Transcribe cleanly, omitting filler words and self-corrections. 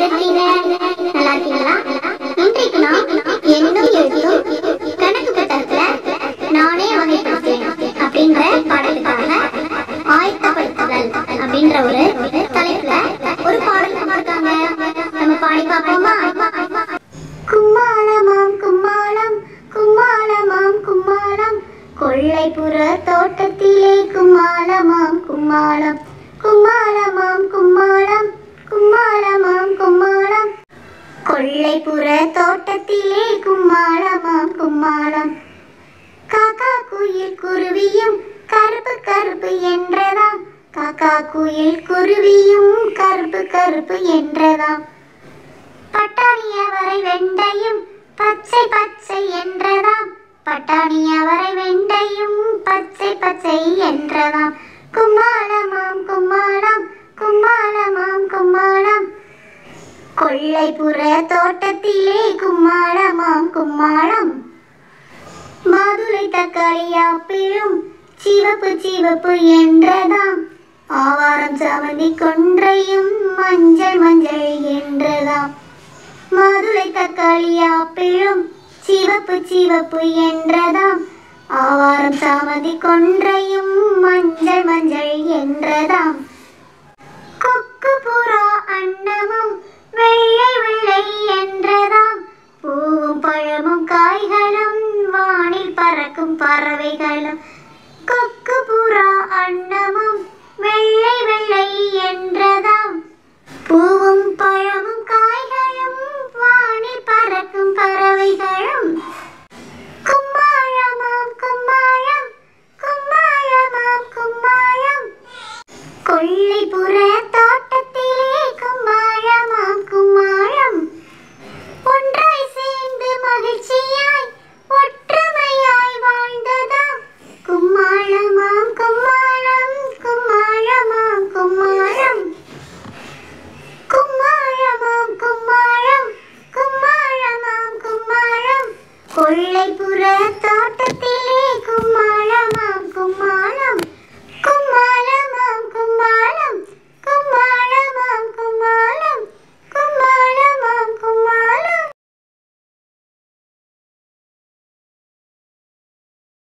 இருக்கீங்க? நல்லா இருக்கீங்களா? இன்றைக்கு நான் எண்ணும் எழுத்தும் கணக்கு புத்தகத்துல நானே வகைப்படுத்தேன் அப்படின்ற பாடலுக்காக ஆயத்தப்படுத்துதல் அப்படின்ற ஒரு தலைப்புல ஒரு பாடல் கொடுத்திருக்காங்க. நம்ம பாடி பார்ப்போமா? கும்மாளமாம் கும்மாளம் கும்மாளமாம் கும்மாளம் கொள்ளைப்புற தோட்டத்திலே கும்மாளமாம் கும்மாளம் கும்மாளமாம் கும்மாளம் கும்மாளமாம் கும்மாளம் கொள்ளைப்புற தோட்டத்திலே கும்மாளமாம் கும்மாளம் காக்கா குயில் குருவியும் கருப்பு கருப்பு என்றதாம். காக்கா குயில் குருவியும் கருப்பு கருப்பு என்றதாம். பட்டாணி அவரை வெண்டையும் பச்சை பச்சை என்றதாம். பட்டாணி அவரை வெண்டையும் பச்சை பச்சை என்றதாம். கும்மாளமாம் கும்மாளம் கும்மாளமாம் கும்மாளம் கொள்ளைப்புற தோட்டத்திலே கும்மாளமாம் கும்மாளம் மாதுளை தக்காளி ஆப்பிளும் சிவப்பு சிவப்பு என்றதாம். ஆவாரம் சாமந்தி கொன்றையும் மஞ்சள் மஞ்சள் என்றதாம். மாதுளை தக்காளி ஆப்பிளும் சிவப்பு சிவப்பு என்றதாம். ஆவாரம் சாமந்தி கொன்றையும் மஞ்சள் மஞ்சள் என்றதாம். கொக்கு புறா அன்னமும் வெள்ளை வெள்ளை என்றதாம். பூவும் பழமும் காய்களும் வானில் பறக்கும் பறவைகளும். கொக்கு புறா அன்னமும் வெள்ளை வெள்ளை என்றதாம். பூவும் பழமும் காய்களும் வானில் பறக்கும் பறவைகளும். கும்மாளமாம் கும்மாளம் கும்மாளமாம் கும்மாளம் கொள்ளைப்புற தோட்டத்திலே கும்மாளமாம் கும்மாளம் ஒன்றாய் சேர்ந்து மகிழ்ச்சியாய் ஒற்றுமையாய் வாழ்ந்ததாம். கும்மாளமாம் கும்மாளம் கும்மாளமாம் கும்மாளம் கும்மாளமாம் கும்மாளம் கும்மாளமாம் கும்மாளம் கொள்ளைப்புற தோட்டத்தில்